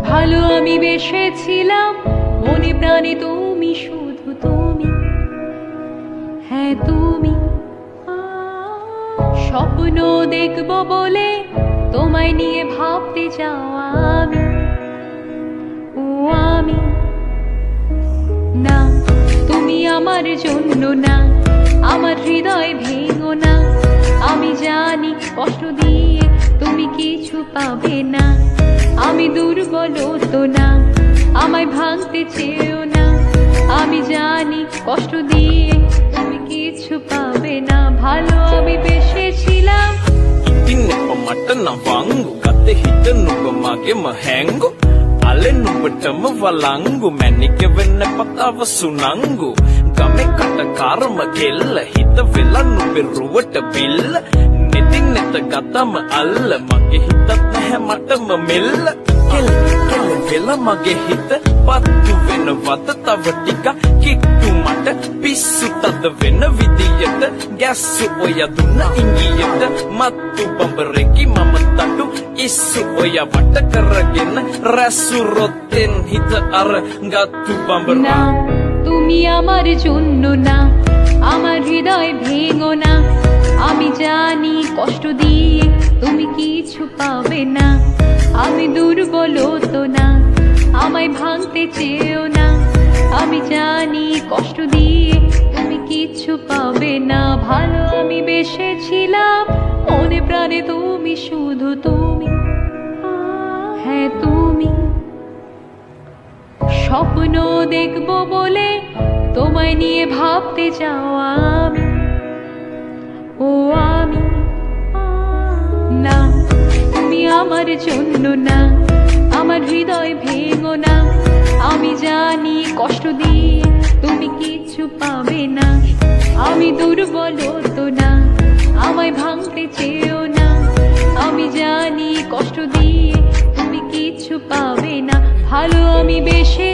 ভালো আমি বেসেছিলাম, মনে প্রাণে তুমি, শুধু তুমি, হ্যাঁ তুমি। স্বপ্ন দেখব বলে তোমায় নিয়ে ভাবতে যাওয়া আমি, ও আমি না, তুমি আমার জন্য না, আমার হৃদয় ভেঙো না। আমি জানি কষ্ট দিয়ে তুমি কিছু পাবে না, আমি দুর্বল তো না, আমায় ভাঙতে চেয়েও না। আমি জানি কষ্ট দিয়ে তুমি কিছু পাবে না, ভালো আমি বেসেছিলাম। mata na vangu kate hita nuba mage mahengu ale nubatama valangu manike venna patawa sunangu game kata karma kella hita vela nube ruwata billa nitin neta gatama alla mage hitat naha matama mella kel vela mage hita pattu venna wata tawa tika kittu mata pissu tada venna vidiyata gassu oya dunna ingiyata mattu bambareki mama tadu issu oya vata karagena rasu rotten hita ar gattu bambar না, তুমি আমার জন্য না, আমার হৃদয় ভেঙো না। আমি জানি কষ্ট দিয়ে তুমি কিছু পাবে না, আমি দুর্বল তো না, আমায় ভাঙতে চেয়েও না। আমি জানি কষ্ট দিয়ে তুমি কিছু পাবে না, ভালো আমি বেসেছিলাম, মনে প্রাণে তুমি, শুধু তুমি, হ্যাঁ তুমি। স্বপ্ন দেখব বলে তোমায় নিয়ে ভাবতে যাওয়া আমি, ও আমি না, তুমি আমার জন্য না, আমার হৃদয় ভেঙো না। আমি জানি কষ্ট দিয়ে তুমি কিছু পাবে না, আমি দুর্বল তো না, আমায় ভাঙতে চেয়েও না। আমি জানি কষ্ট দিয়ে তুমি কিছু পাবে না, ভালো আমি বেশি